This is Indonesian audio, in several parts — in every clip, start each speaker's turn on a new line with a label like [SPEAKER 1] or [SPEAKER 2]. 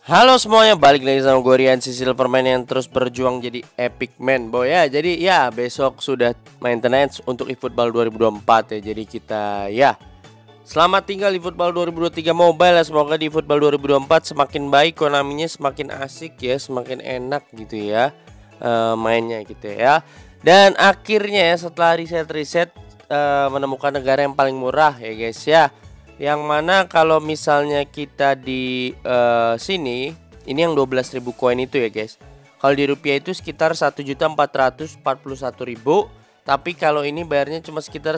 [SPEAKER 1] Halo semuanya, balik lagi sama gue Rian si Silverman yang terus berjuang jadi epic man boy ya. Jadi ya besok sudah maintenance untuk eFootball 2024 ya. Jadi kita ya selamat tinggal di Football 2023 Mobile ya. Semoga di Football 2024 semakin baik, Konaminya semakin asik ya, semakin enak gitu ya mainnya gitu ya. Dan akhirnya ya, setelah riset-riset menemukan negara yang paling murah ya guys ya. Yang mana kalau misalnya kita di sini ini yang 12.000 koin itu ya guys. Kalau di rupiah itu sekitar 1.441.000. Tapi kalau ini bayarnya cuma sekitar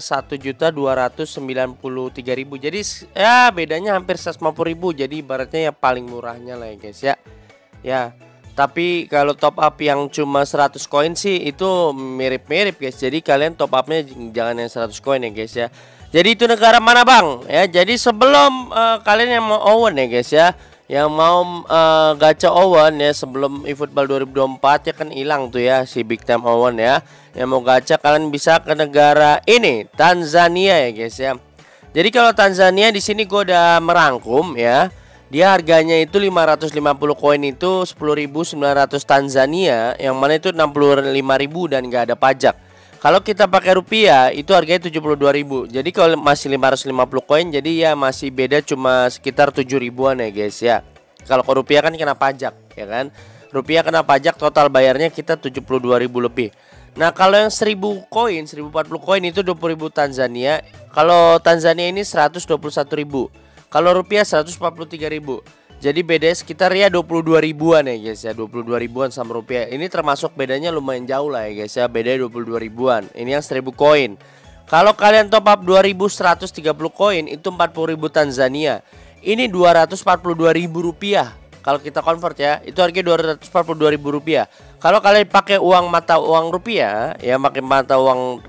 [SPEAKER 1] 1.293.000. Jadi ya bedanya hampir 150.000. Jadi ibaratnya ya paling murahnya lah ya guys ya. Ya. Tapi kalau top up yang cuma 100 koin sih itu mirip-mirip guys. Jadi kalian top upnya jangan yang 100 koin ya guys ya. Jadi itu negara mana bang? Ya, jadi sebelum kalian yang mau owen ya guys ya, yang mau gacha owen ya sebelum eFootball 2024 ya kan hilang tuh ya si big time owen ya. Yang mau gacha kalian bisa ke negara ini Tanzania ya guys ya. Jadi kalau Tanzania di sini gue udah merangkum ya. Dia harganya itu 550 koin itu 10.900 Tanzania, yang mana itu 65.000 dan gak ada pajak. Kalau kita pakai rupiah itu harganya 72.000. Jadi kalau masih 550 koin jadi ya masih beda cuma sekitar 7 ribuan ya guys ya. Kalau ke rupiah kan kena pajak ya kan. Rupiah kena pajak, total bayarnya kita 72.000 lebih. Nah, kalau yang 1000 koin, 1040 koin itu 20.000 Tanzania. Kalau Tanzania ini 121.000. Kalau rupiah 143.000. Jadi bedanya sekitar ya 22 ribuan ya guys ya, 22 ribuan sama rupiah. Ini termasuk bedanya lumayan jauh lah ya guys ya, bedanya 22 ribuan. Ini yang 1000 koin. Kalau kalian top up 2130 koin itu 40.000 Tanzania. Ini 242.000 rupiah. Kalau kita convert ya, itu harganya 242.000 rupiah. Kalau kalian pakai uang mata uang rupiah ya, pakai mata uang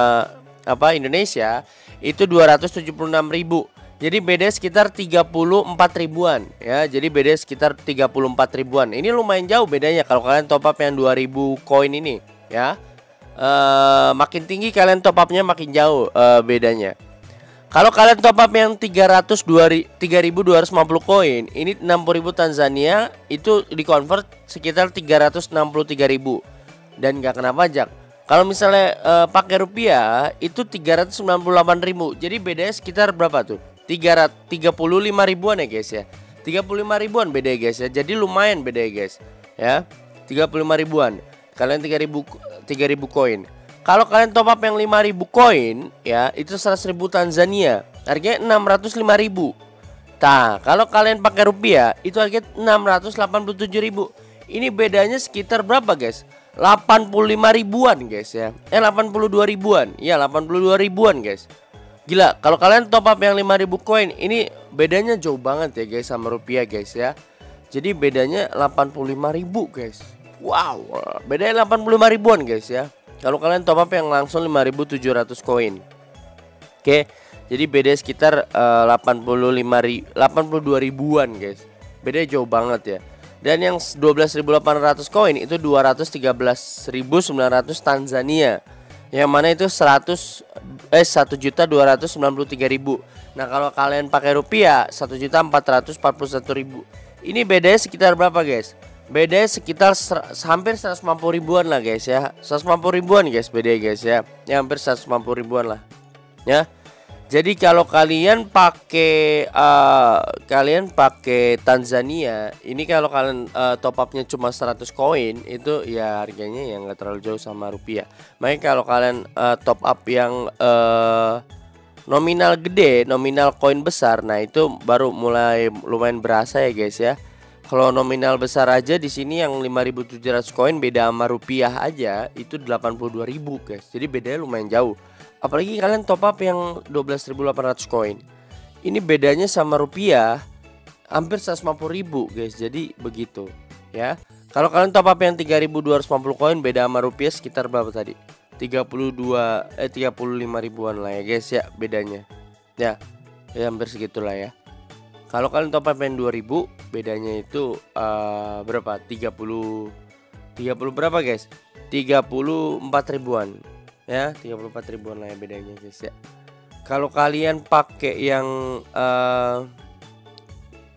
[SPEAKER 1] Indonesia itu 276.000. Jadi beda sekitar 34 ribuan ya. Jadi beda sekitar 34 ribuan. Ini lumayan jauh bedanya kalau kalian top up yang 2000 koin ini ya. Makin tinggi kalian top upnya makin jauh bedanya. Kalau kalian top up yang 3.250 koin, ini 60.000 Tanzania itu dikonvert sekitar 363.000 dan nggak kena pajak. Kalau misalnya pakai rupiah itu 398.000. Jadi bedanya sekitar berapa tuh? 35 ribuan ya guys ya. 35 ribuan beda ya guys ya. Jadi lumayan beda ya guys ya. 35 ribuan. Kalian 3.000 koin. Kalau kalian top up yang 5.000 koin ya, itu 100.000 Tanzania. Harganya 605.000. Nah, kalau kalian pakai rupiah itu harganya 687.000. Ini bedanya sekitar berapa guys? 85 ribuan guys ya. 82 ribuan. Iya, 82 ribuan guys. Gila, kalau kalian top up yang 5.000 koin, ini bedanya jauh banget ya guys sama rupiah guys ya. Jadi bedanya 85.000 guys. Wow, bedanya 85 ribuan guys ya. Kalau kalian top up yang langsung 5.700 koin. Oke, jadi beda sekitar 82 ribuan guys. Bedanya jauh banget ya. Dan yang 12.800 koin itu 213.900 Tanzania. Yang mana itu 1.293.000. Nah, kalau kalian pakai rupiah 1.441.000. Ini bedanya sekitar berapa guys? Bedanya sekitar hampir 150 ribuan lah guys ya. 150 ribuan guys bedanya guys ya. Ya hampir 150 ribuan lah. Ya. Jadi kalau kalian pakai Tanzania, ini kalau kalian top upnya cuma 100 koin itu ya harganya yang nggak terlalu jauh sama rupiah. Makanya kalau kalian top up yang nominal gede, nominal koin besar, nah itu baru mulai lumayan berasa ya guys ya. Kalau nominal besar aja di sini yang 5.700 koin beda sama rupiah aja itu 82.000 guys. Jadi bedanya lumayan jauh. Apalagi kalian top up yang 12.800 koin. Ini bedanya sama rupiah hampir 150.000 guys. Jadi begitu ya. Kalau kalian top up yang 3.250 koin beda sama rupiah sekitar berapa tadi? 35 ribuan lah ya guys ya bedanya. Ya hampir segitulah ya. Kalau kalian top up yang 2.000 bedanya itu berapa? 30 berapa guys? 34 ribuan. Ya, 34 ribuan lah ya bedanya guys ya. Kalau kalian pakai yang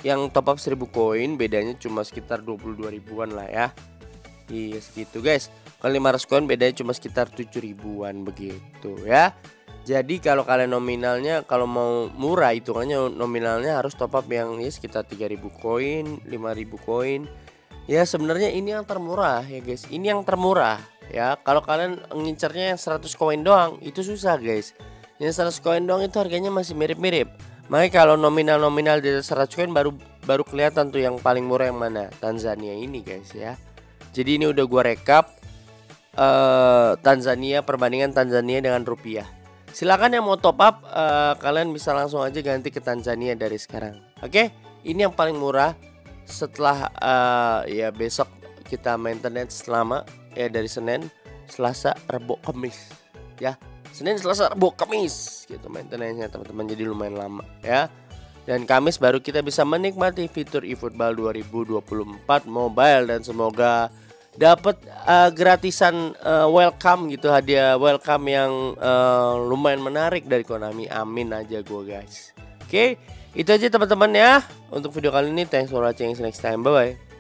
[SPEAKER 1] yang top up 1000 koin bedanya cuma sekitar 22 ribuan lah ya. Iya segitu guys. Kalau 500 koin bedanya cuma sekitar 7 ribuan begitu ya. Jadi kalau kalian nominalnya, kalau mau murah hitungannya nominalnya harus top up yang ya sekitar 3000 koin, 5000 koin. Ya sebenarnya ini yang termurah ya guys. Ini yang termurah ya. Kalau kalian ngincernya yang 100 koin doang itu susah guys. Yang 100 koin doang itu harganya masih mirip-mirip. Makanya kalau nominal-nominal di 100 koin baru kelihatan tuh yang paling murah yang mana. Tanzania ini guys ya. Jadi ini udah gua rekap Tanzania, perbandingan Tanzania dengan rupiah. Silakan yang mau top up kalian bisa langsung aja ganti ke Tanzania dari sekarang. Oke, ini yang paling murah. Setelah ya besok kita maintenance selama ya dari Senin, Selasa, Rabu, Kamis ya. Senin, Selasa, Rabu, Kamis gitu maintenance-nya teman-teman, jadi lumayan lama ya. Dan Kamis baru kita bisa menikmati fitur eFootball 2024 mobile dan semoga dapat gratisan welcome gitu, hadiah welcome yang lumayan menarik dari Konami. Amin aja gua guys. Oke, itu aja teman-teman ya untuk video kali ini. Thanks for watching, see you next time, bye bye.